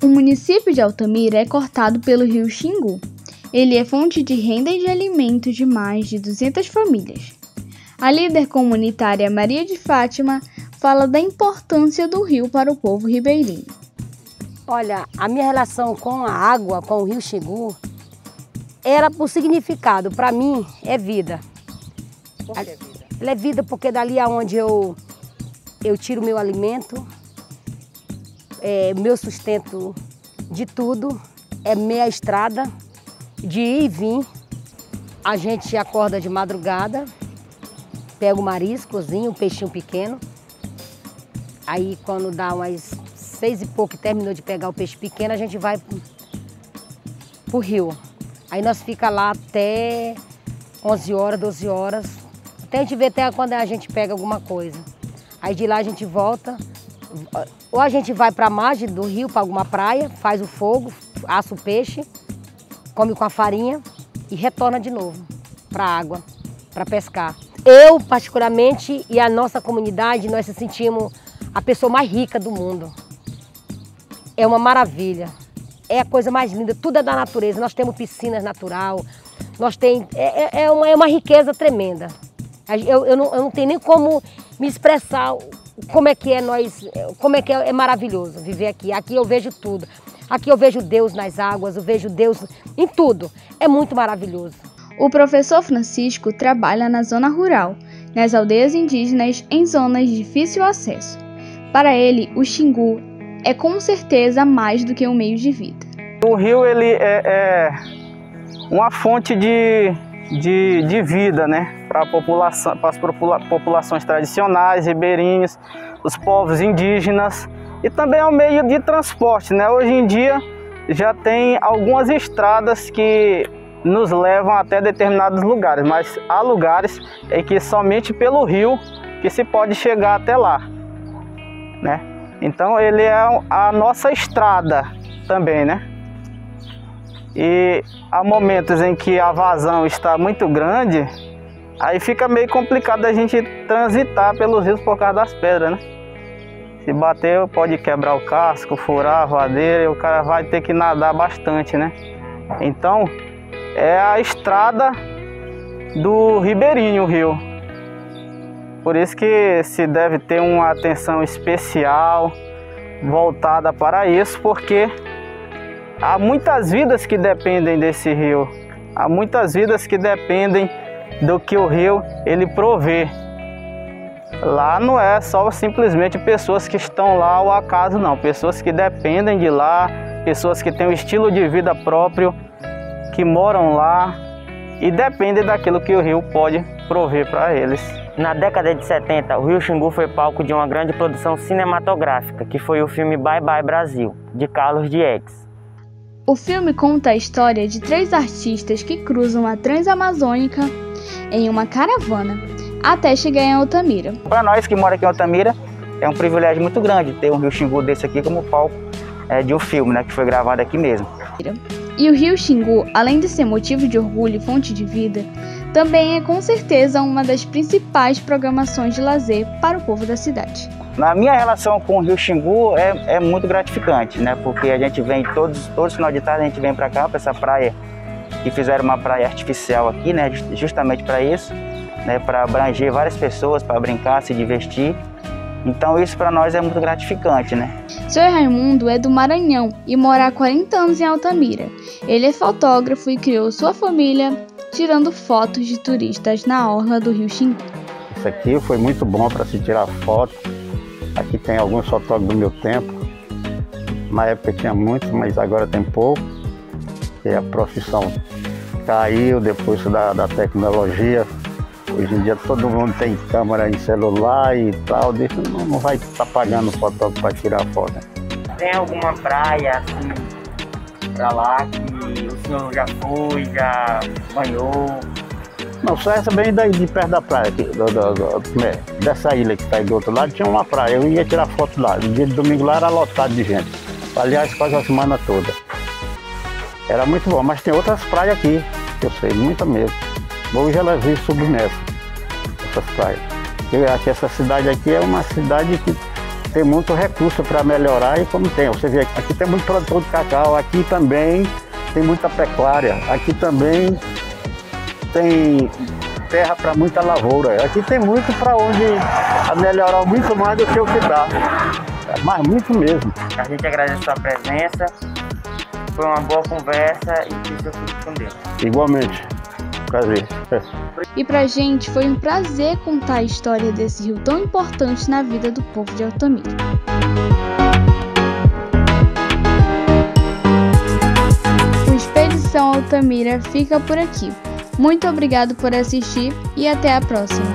O município de Altamira é cortado pelo rio Xingu. Ele é fonte de renda e de alimento de mais de 200 famílias. A líder comunitária Maria de Fátima fala da importância do rio para o povo ribeirinho. Olha, a minha relação com a água, com o rio Xingu, era por significado. Para mim, é vida. Por que vida? Ela é vida porque dali é onde eu tiro meu alimento, meu sustento de tudo, é meia estrada de ir e vir. A gente acorda de madrugada, pega o marisco, cozinha, um peixinho pequeno. Aí quando dá umas 6 e pouco, terminou de pegar o peixe pequeno, a gente vai pro rio. Aí nós fica lá até 11 horas, 12 horas, até a gente ver até quando a gente pega alguma coisa. Aí de lá a gente volta, ou a gente vai para a margem do rio, para alguma praia, faz o fogo, assa o peixe, come com a farinha e retorna de novo para a água, para pescar. Eu, particularmente, e a nossa comunidade, nós se sentimos a pessoa mais rica do mundo. É uma maravilha, é a coisa mais linda, tudo é da natureza. Nós temos piscinas natural, nós tem, é uma riqueza tremenda. Eu não tenho nem como me expressar como é que é maravilhoso viver aqui. Aqui eu vejo tudo, aqui eu vejo Deus nas águas, eu vejo Deus em tudo, é muito maravilhoso. O professor Francisco trabalha na zona rural, nas aldeias indígenas em zonas de difícil acesso. Para ele, o Xingu é com certeza mais do que um meio de vida. O rio ele é uma fonte de vida, né, para as populações tradicionais, ribeirinhas, os povos indígenas, e também é um meio de transporte, né? Hoje em dia já tem algumas estradas que nos levam até determinados lugares, mas há lugares em que somente pelo rio que se pode chegar até lá, né? Então ele é a nossa estrada também, né? E há momentos em que a vazão está muito grande, aí fica meio complicado a gente transitar pelos rios por causa das pedras, né? Se bater, pode quebrar o casco, furar a vadeira e o cara vai ter que nadar bastante, né? Então, é a estrada do ribeirinho, o rio. Por isso que se deve ter uma atenção especial voltada para isso, porque há muitas vidas que dependem desse rio. Há muitas vidas que dependem do que o rio ele provê. Lá não é só simplesmente pessoas que estão lá ao acaso, não. Pessoas que dependem de lá, pessoas que têm um estilo de vida próprio, que moram lá e dependem daquilo que o rio pode prover para eles. Na década de 70, o rio Xingu foi palco de uma grande produção cinematográfica, que foi o filme Bye Bye Brasil, de Carlos Diegues. O filme conta a história de 3 artistas que cruzam a Transamazônica em uma caravana até chegar em Altamira. Para nós que moramos aqui em Altamira, é um privilégio muito grande ter um rio Xingu desse aqui como palco de um filme, né, que foi gravado aqui mesmo. E o rio Xingu, além de ser motivo de orgulho e fonte de vida, também é com certeza uma das principais programações de lazer para o povo da cidade. Na minha relação com o rio Xingu é muito gratificante, né? Porque a gente vem todos os finais de tarde, a gente vem para cá, para essa praia, que fizeram uma praia artificial aqui, né? Justamente para isso, né? Para abranger várias pessoas, para brincar, se divertir. Então isso para nós é muito gratificante, né? Seu Raimundo é do Maranhão e mora há 40 anos em Altamira. Ele é fotógrafo e criou sua família tirando fotos de turistas na orla do rio Xingu. Isso aqui foi muito bom para se tirar foto. Aqui tem alguns fotógrafos do meu tempo. Na época tinha muitos, mas agora tem pouco. E a profissão caiu depois da tecnologia. Hoje em dia todo mundo tem câmera em celular e tal, não vai estar pagando fotógrafo para tirar foto. Tem alguma praia assim pra lá que o senhor já foi, já banhou? Não, só essa bem de perto da praia, aqui, dessa ilha que está aí do outro lado, tinha uma praia, eu ia tirar foto lá. No dia de domingo lá era lotado de gente. Aliás, quase a semana toda. Era muito bom, mas tem outras praias aqui, que eu sei, muita mesmo. Hoje elas vivem submersas, essas praias. Porque essa cidade aqui é uma cidade que tem muito recurso para melhorar e como tem. Você vê, aqui tem muito produtor de cacau, aqui também tem muita pecuária, aqui também tem terra para muita lavoura. Aqui tem muito para onde melhorar muito mais do que o que dá, mas muito mesmo. A gente agradece a sua presença, foi uma boa conversa e que o senhor fique com Deus. Igualmente, prazer. E pra gente foi um prazer contar a história desse rio tão importante na vida do povo de Altamira. O Expedição Altamira fica por aqui. Muito obrigado por assistir e até a próxima!